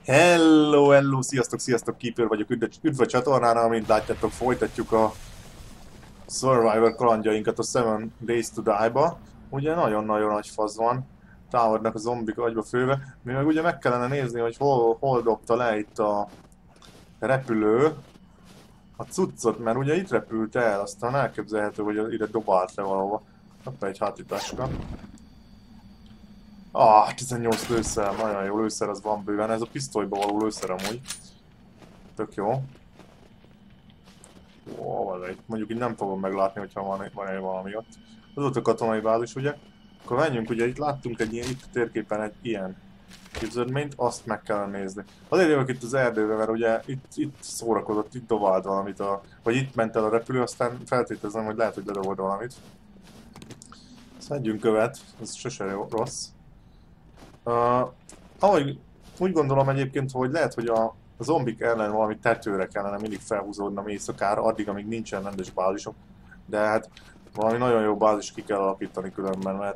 Hello, hello, sziasztok, sziasztok, Keeper vagyok, üdv a csatornán, amint látjátok, folytatjuk a Survivor kalandjainkat a Seven Days to Die-ba. Ugye nagyon-nagyon nagy fasz van, támadnak a zombik agyba főve, mi meg ugye meg kellene nézni, hogy hol dobta le itt a repülő a cuccot, mert ugye itt repült el, aztán elképzelhető, hogy ide dobált le valahova. Hoppá, egy hátitáska. 18 lőszer, nagyon jó lőszer, az van bőven, ez a pisztolyba való lőszer amúgy. Tök jó. Ó, mondjuk így nem fogom meglátni, hogyha van valami ott. Az ott a katonai bázis, ugye? Akkor menjünk, ugye itt láttunk egy ilyen, itt a térképen egy ilyen képződményt, azt meg kell nézni. Azért jövök itt az erdőbe, mert ugye itt szórakozott, itt dobált valamit, vagy itt ment el a repülő, aztán feltételezem, hogy lehet, hogy ledobod valamit. Szedjünk követ, ez sose jó, rossz. Ahogy úgy gondolom egyébként, hogy lehet, hogy a zombik ellen valami tetőre kellene mindig felhúzódnom éjszakára, addig, amíg nincsen rendes bázisok. De hát valami nagyon jó bázis ki kell alakítani különben, mert...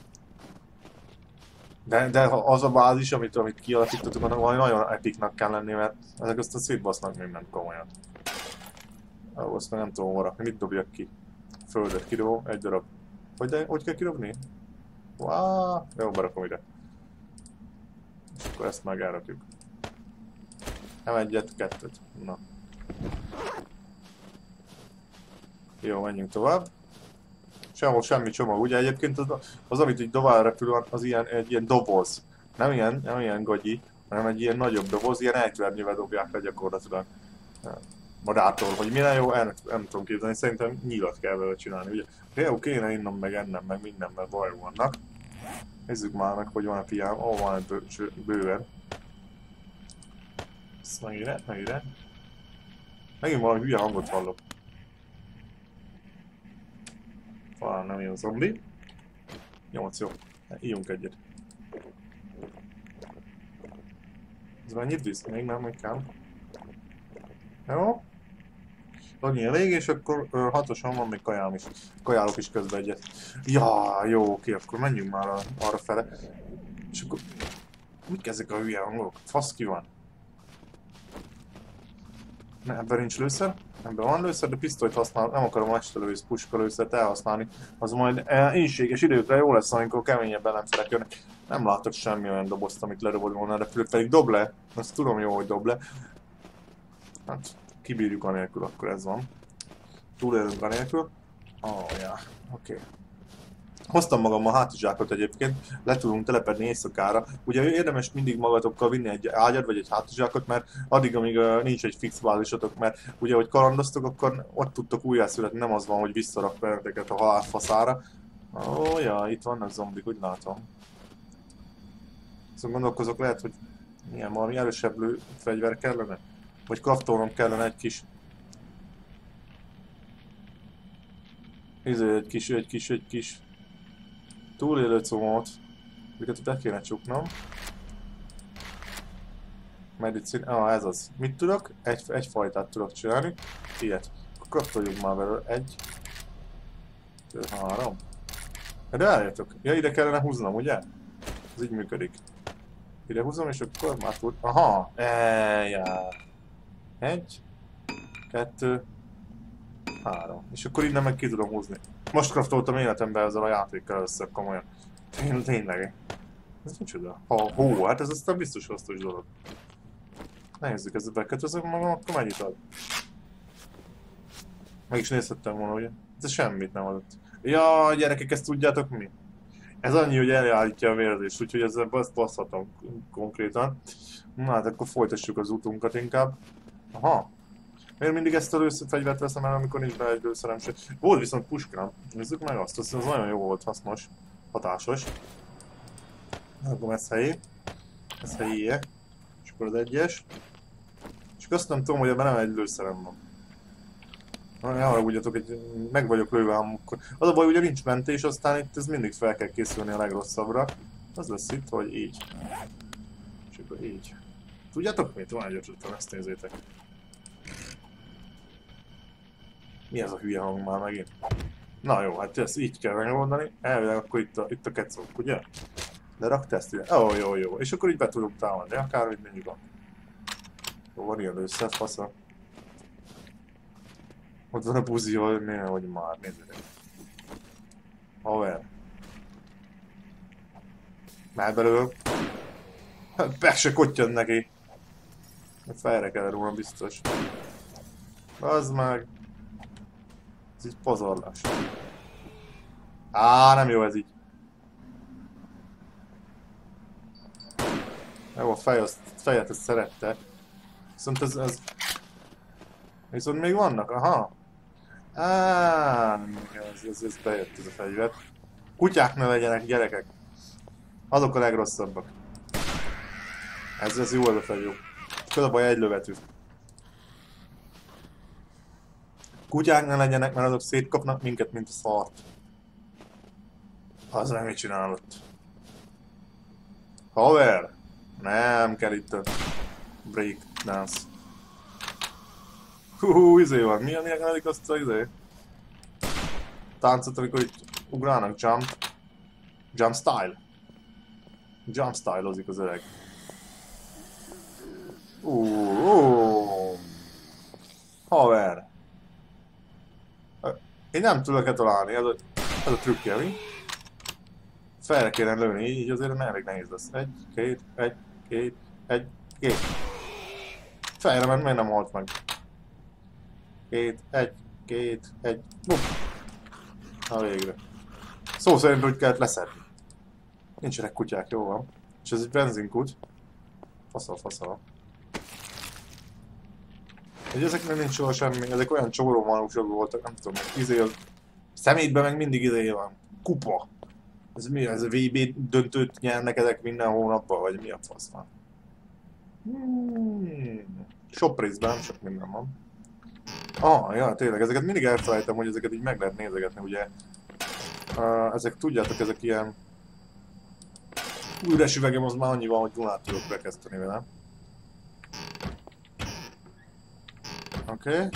De az a bázis, amit kialakítottuk, annak valami nagyon epiknak kell lenni, mert ezek aztán szétbasznak még nem komolyan. Azt meg nem tudom hol rakni, mit dobjak ki? Földet kidobom, egy darab. Hogy kell kidobni? Jó, berakom ide. És akkor ezt meg elrakjuk. Nem egyet, kettőt. Na. Jó, menjünk tovább. Sehol semmi csomag. Ugye egyébként az amit így dobál repül, az egy ilyen doboz. Nem ilyen gagyi, hanem egy ilyen nagyobb doboz, ilyen ejtvernyővel dobják le gyakorlatilag. Madártól, hogy mire jó, nem tudom képzelni, szerintem nyílat kell vele csinálni, ugye. Jó, kéne innom, meg ennem, meg minden, mert baj vannak. Nézzük már meg, hogy van a piám. Ó, van egy bőven. Ezt meg ide. Megint valami hülye hangot hallok. Talán nem ilyen zombi. 8 jó. Íjunk egyet. Ez mennyit visz? Még nem, még kell. Jó. Annyi elég, és akkor 6-osan van még kajám is. Kajálok is közben egyet. Ja, jó, oké, akkor menjünk már arra fele. És akkor... Mik ezek a hülye hangok? Fasz ki van. Ne, ebben nincs lőszer. Ebben van lőszer, de pisztolyt használ. Nem akarom a estelővész puskalőszert elhasználni. Az majd inséges időkre jó lesz, amikor keményebb ellenfelek jönnek. Nem látok semmi olyan dobozt, amit ledobod volna a repülőt, pedig dob le. Azt tudom jó, hogy dob le. Hát, kibírjuk anélkül, akkor ez van. Túlélünk anélkül. Ja, oké. Hoztam magammal hátizsákot egyébként, le tudunk telepedni éjszakára. Ugye érdemes mindig magatokkal vinni egy ágyat vagy egy hátizsákot, mert addig, amíg nincs egy fix bázisotok, mert ugye, hogy kalandoztok, akkor ott tudtok újjászületni, nem az van, hogy visszarak benneteket a halálfaszára. Ja, itt vannak zombik, úgy látom. Szóval gondolkozok, lehet, hogy milyen valami erősebb fegyver kellene? Vagy kraftolnom kellene egy kis túlélő comót, amiket be kéne csuknom. Medicine, ez az. Mit tudok? Egy fajtát tudok csinálni. Ilyet. Akkor kraftoljuk már belőle. 1, 2, 3. De eljöttök. Ja, ide kellene húznom, ugye? Ez így működik. Ide húzom, és akkor már tud... Aha! Eljár. 1, 2, 3. És akkor innen meg ki tudom húzni. Most kraftoltam életemben ezzel a játékkal össze, komolyan. Tényleg. Ez micsoda? Hát ez aztán biztos hasznos dolog. Nézzük, ezt bekötözök magam, akkor mennyit ad? Meg is nézhettem volna, ugye? Ez semmit nem adott. Ja, gyerekek, ezt tudjátok mi? Ez annyi, hogy elállítja a vérzést, úgyhogy ezzel ezt basszhatom konkrétan. Na hát akkor folytassuk az útunkat inkább. Aha. Miért mindig ezt a fegyvert veszem el, amikor nincs be egy lőszerem se? Volt viszont puskám. Nézzük meg azt, az nagyon jó volt, hasznos, hatásos. Akkor ez helyé. Ez helyéje. És akkor az egyes. És azt nem tudom, hogy ebben nem egy lőszerem van. Ne haragudjatok, meg vagyok lőve amikor. Az a baj, ugye nincs mentés, aztán itt ez mindig fel kell készülni a legrosszabbra. Az lesz itt, hogy így. És akkor így. Tudjátok mit? Van egy ötletem, ezt nézzétek. Mi ez a hülye hang már megint? Na jó, hát ezt így kell megoldani. Elvileg akkor itt a kecók, ugye? De rakd ezt ide. Jó. És akkor így be tudunk támadni, akárhogy mondjuk van. Jó, van ilyen lőszer, fasza. Ott van a buzi, hogy már, nézzétek. Haver. Már belőle. Hát be se kottyan neki. Fejre kell róla biztos. Az meg. Ez így pazarlás. Nem jó ez így. Jó, a fejet ezt szerette. Viszont ez... Viszont még vannak, aha. Ez bejött ez a fegyver. Kutyák ne legyenek, gyerekek. Azok a legrosszabbak. Ez jó ez a fegyver. Köd a baj egy lövetű. Kutyák ne legyenek, mert azok szétkapnak minket, mint a szart. Az nem mit csinálott. Haver! Nem kell itt a break dance. Izé van. Milyen nevelik azt a izé? Táncot, amikor itt ugrálnak, jump. Jump style. Jump style-ozik az öreg. Haver. Én nem tudok találni, ez a trükkje, mi? Felre kéne lőni, így azért elég nehéz lesz. Egy, két. Fejre ment, miért nem halt meg? Egy. Bum. Na végre. Szó szerint úgy kellett leszedni. Nincsenek kutyák, jó van. És ez egy benzinkút. Faszal. Hogy ezeknek nincs soha semmi, ezek olyan csórómanúsok voltak, nem tudom, izé a szemétben meg mindig izé van. Kupa. Ez mi? Ez a VB döntőt nyernek ezek minden hónapban, vagy mi a fasz van? Shoprészben nem sok minden van. Ja, tényleg, ezeket mindig elfelejtem, hogy ezeket így meg lehet nézegetni, ugye. Ezek, tudjátok, ezek ilyen... Üres üvegem az már annyi van, hogy Dunát tudok bekezdeni vele. Oké.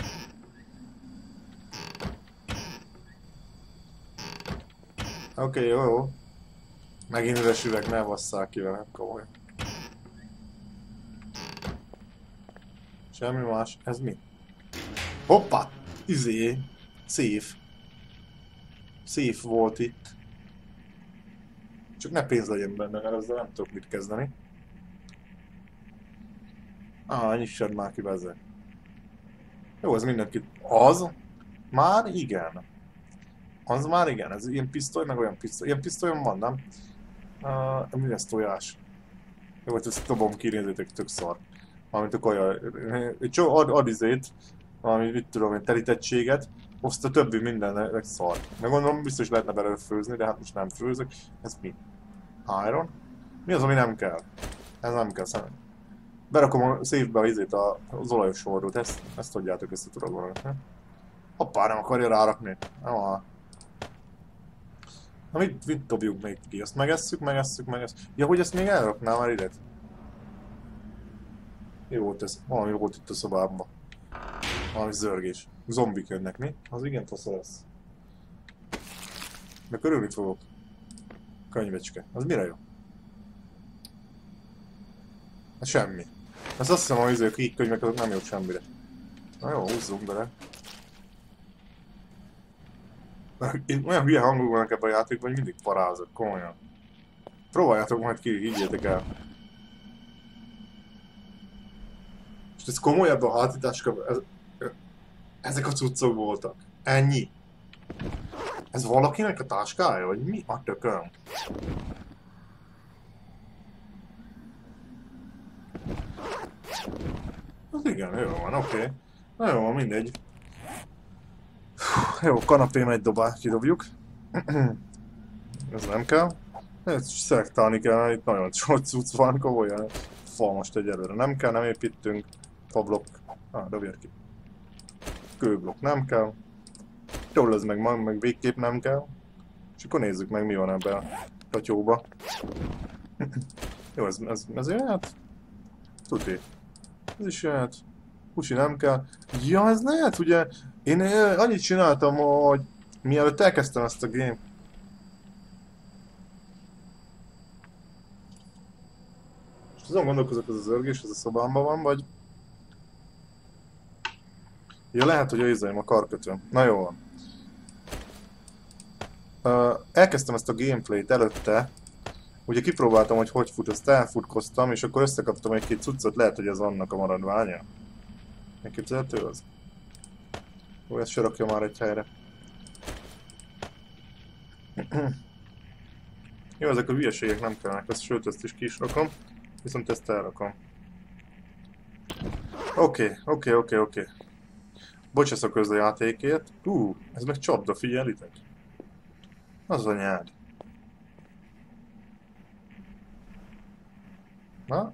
Oké, jó. Megint üres üveg, ne basszál ki velem, komoly. Semmi más. Ez mi? Hoppá! Izé! Safe. Safe volt itt. Csak ne pénz legyen benne, mert ezzel nem tudok mit kezdeni. Nyissad már ki bezze. Jó, ez mindenki... Az? Már igen. Az már igen, ez ilyen pisztoly, meg olyan pisztoly. Ilyen pisztolyom van, nem? Mi ez tojás? Jó, hogy ezt dobom ki, nézzétek, tök szar. Valamint a kaja... Ad izét, valami, mit tudom én, telítettséget, azt a többi mindennek szar. Meg gondolom, biztos lehetne belőle főzni, de hát most nem főzök. Ez mi? Iron? Mi az, ami nem kell? Ez nem kell szemben. Berakom a széfbe az olajos sorrút, ezt tudjátok, ezt tudod volna. Hoppá, nem akarja rárakni. Na mit dobjuk még ki? Azt megesszük. Ja, hogy ezt még elraknám már ide? Jó volt ez. Valami volt itt a szobában. Valami zörgés. Zombik jönnek, mi? Az igen fasza lesz. De körülni fogok. Könyvecske. Az mire jó? Semmi. Ezt azt hiszem, hogy a kék könyvek azok nem jók semmire. Na jó, húzzunk bele. Olyan hülye hangok vannak ebben a játékban, hogy mindig parázok, komolyan. Próbáljátok majd ki, higgyétek el. És ez komolyabb a hátításka, ezek a cuccok voltak. Ennyi. Ez valakinek a táskája, vagy mi a tököm? Az igen, jó van, oké. Na jó van, mindegy. Jó, kanapém egy dobát kidobjuk. Ez nem kell. Ezt szelektálni kell, mert itt nagyon sok cucc van, komolyan. Fa most egyelőre nem kell, nem építünk. Fablokk. Dobjad ki. Kőblokk nem kell. Toll meg végképp nem kell. És akkor nézzük meg, mi van ebben a tatyóba. Jó, ez jöhet? Tuti. Ez is jöhet. Pusi nem kell. Ja, ez lehet, ugye? Én annyit csináltam, hogy mielőtt elkezdtem ezt a game. És azon gondolkozok, ez az örgés, ez a szobámban van, vagy Ja, lehet, hogy a karkötőm. Na jó van. Elkezdtem ezt a gameplayt előtte. Ugye kipróbáltam, hogy hogy fut, ezt elfutkoztam, és akkor összekaptam egy-két cuccot, lehet, hogy ez annak a maradványa. Megképzelhető az? Ó, ezt se rakja már egy helyre. Jó, ezek a hülyeségek nem kellene, sőt, ezt is ki is rakom, viszont ezt elrakom. Oké. Bocsász a közlejátékért. Ez meg csapda, figyelitek? Az anyád. Na?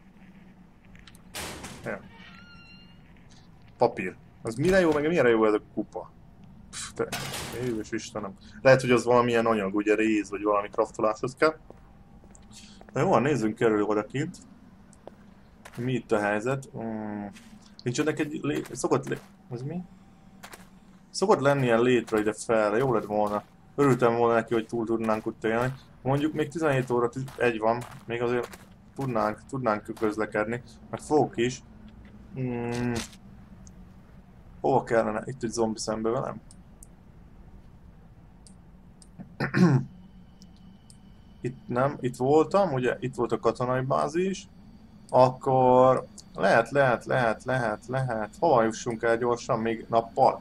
Ja. Papír. Az mire jó, meg mire jó ez a kupa? Pff, te, éves Istenem. Lehet, hogy az valamilyen anyag, ugye réz, vagy valami kraftoláshoz kell. Na jó, nézzünk körül odakint. Mi itt a helyzet? Nincs ennek egy az mi? Szokott lenni ilyen létre ide fel, jó lett volna. Örültem volna neki, hogy túl tudnánk ott élni. Mondjuk még 17 óra 1 van, még azért tudnánk közlekedni, meg fogok is. Hova kellene? Itt egy zombi szembe velem? Itt nem, itt voltam, ugye itt volt a katonai bázis. Akkor lehet. Hova jussunk el gyorsan, még nappal?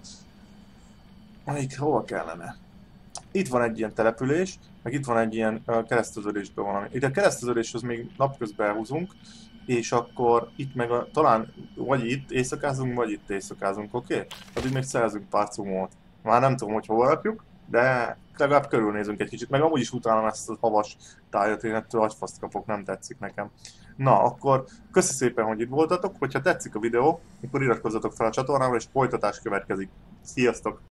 Hova kellene? Itt van egy ilyen település, meg itt van egy ilyen kereszteződésben valami. Itt a kereszteződéshez még napközben elhúzunk, és akkor itt meg talán vagy itt éjszakázunk, vagy itt éjszakázunk, oké? Addig még szerzünk pár cumót. Már nem tudom, hogy hova rakjuk, de legalább körülnézünk egy kicsit. Meg amúgy is utálom ezt a havas tájat, én ettől agyfaszt kapok, nem tetszik nekem. Na, akkor köszi szépen, hogy itt voltatok. Hogyha tetszik a videó, akkor iratkozzatok fel a csatornára, és folytatás következik. Sziasztok!